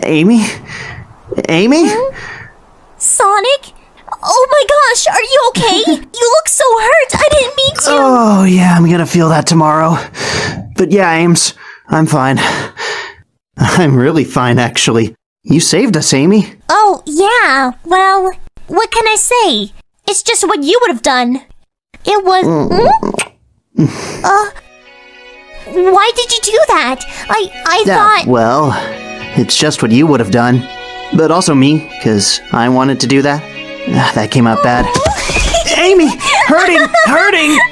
Amy? Amy? Sonic? Oh my gosh, are you okay? You look so hurt. I didn't mean to. Oh, yeah, I'm gonna feel that tomorrow. But yeah, Ames, I'm fine. I'm really fine, actually. You saved us, Amy. Oh, yeah. Well, what can I say? It's just what you would have done. It was... why did you do that? I thought... Well, it's just what you would have done. But also me, because I wanted to do that. That came out bad. Amy! Hurting! Hurting!